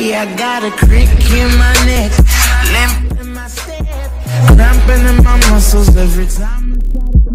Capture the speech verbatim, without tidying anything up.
body, I got a crick in my neck, limp in my step, cramping in my muscles every time.